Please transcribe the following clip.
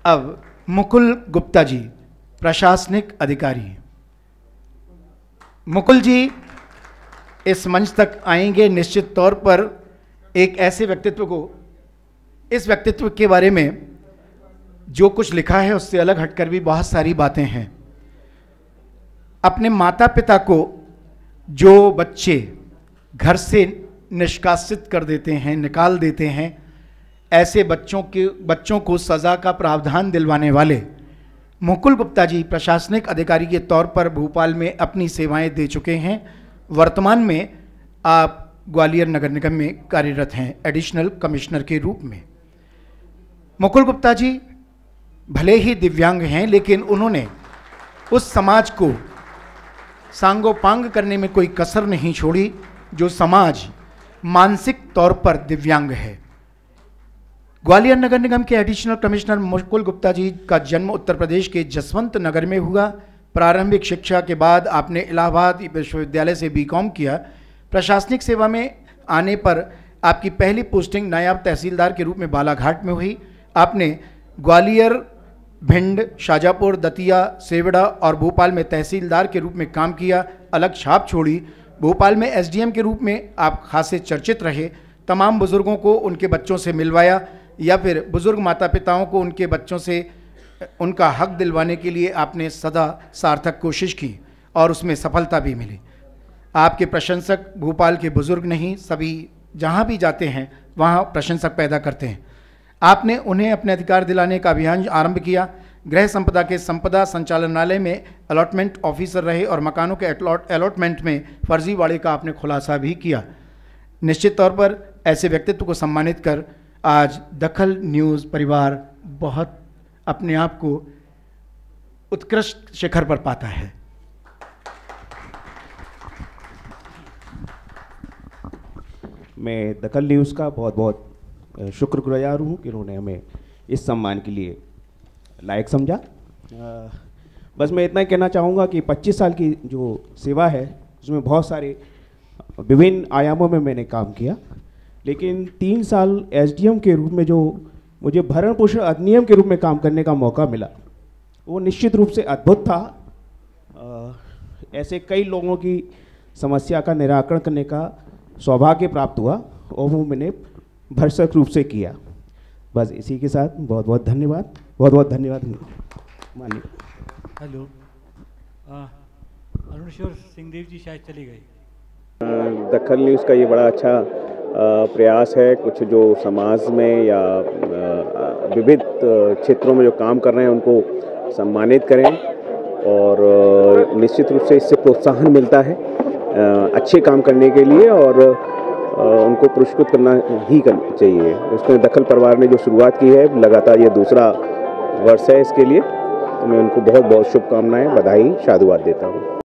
अब मुकुल गुप्ता जी, प्रशासनिक अधिकारी। मुकुल जी इस मंच तक आएंगे। निश्चित तौर पर एक ऐसे व्यक्तित्व को, इस व्यक्तित्व के बारे में जो कुछ लिखा है उससे अलग हटकर भी बहुत सारी बातें हैं। अपने माता पिता को जो बच्चे घर से निष्कासित कर देते हैं, निकाल देते हैं, ऐसे बच्चों को सज़ा का प्रावधान दिलवाने वाले मुकुल गुप्ता जी प्रशासनिक अधिकारी के तौर पर भोपाल में अपनी सेवाएं दे चुके हैं। वर्तमान में आप ग्वालियर नगर निगम में कार्यरत हैं एडिशनल कमिश्नर के रूप में। मुकुल गुप्ता जी भले ही दिव्यांग हैं, लेकिन उन्होंने उस समाज को सांगोपांग करने में कोई कसर नहीं छोड़ी जो समाज मानसिक तौर पर दिव्यांग है। ग्वालियर नगर निगम के एडिशनल कमिश्नर मुकुल गुप्ता जी का जन्म उत्तर प्रदेश के जसवंत नगर में हुआ। प्रारंभिक शिक्षा के बाद आपने इलाहाबाद विश्वविद्यालय से बीकॉम किया। प्रशासनिक सेवा में आने पर आपकी पहली पोस्टिंग नायब तहसीलदार के रूप में बालाघाट में हुई। आपने ग्वालियर, भिंड, शाजापुर, दतिया, सेवड़ा और भोपाल में तहसीलदार के रूप में काम किया, अलग छाप छोड़ी। भोपाल में एसडीएम के रूप में आप खासे चर्चित रहे। तमाम बुजुर्गों को उनके बच्चों से मिलवाया या फिर बुजुर्ग माता पिताओं को उनके बच्चों से उनका हक दिलवाने के लिए आपने सदा सार्थक कोशिश की और उसमें सफलता भी मिली। आपके प्रशंसक भोपाल के बुजुर्ग नहीं, सभी जहाँ भी जाते हैं वहाँ प्रशंसक पैदा करते हैं। आपने उन्हें अपने अधिकार दिलाने का अभियान आरंभ किया। गृह संपदा के संपदा संचालनालय में अलॉटमेंट ऑफिसर रहे और मकानों के अलॉटमेंट में फर्जीवाड़े का आपने खुलासा भी किया। निश्चित तौर पर ऐसे व्यक्तित्व को सम्मानित कर आज दखल न्यूज़ परिवार बहुत अपने आप को उत्कृष्ट शिखर पर पाता है। मैं दखल न्यूज़ का बहुत बहुत शुक्रगुजार हूँ कि उन्होंने हमें इस सम्मान के लिए लायक समझा। बस मैं इतना ही कहना चाहूँगा कि 25 साल की जो सेवा है उसमें बहुत सारे विभिन्न आयामों में मैंने काम किया, लेकिन 3 साल एसडीएम के रूप में जो मुझे भरण पोषण अधिनियम के रूप में काम करने का मौका मिला वो निश्चित रूप से अद्भुत था। ऐसे कई लोगों की समस्या का निराकरण करने का सौभाग्य प्राप्त हुआ और वो मैंने भरसक रूप से किया। बस इसी के साथ बहुत बहुत धन्यवाद, बहुत बहुत धन्यवाद माननीय। हेलो, अरुणेश्वर सिंहदेव जी शायद चली गई। दखल न्यूज़ का ये बड़ा अच्छा प्रयास है, कुछ जो समाज में या विविध क्षेत्रों में जो काम कर रहे हैं उनको सम्मानित करें और निश्चित रूप से इससे प्रोत्साहन मिलता है अच्छे काम करने के लिए और उनको पुरस्कृत करना ही चाहिए। उसमें दखल परिवार ने जो शुरुआत की है, लगातार ये दूसरा वर्ष है इसके लिए, तो मैं उनको बहुत बहुत शुभकामनाएं, बधाई, साधुवाद देता हूँ।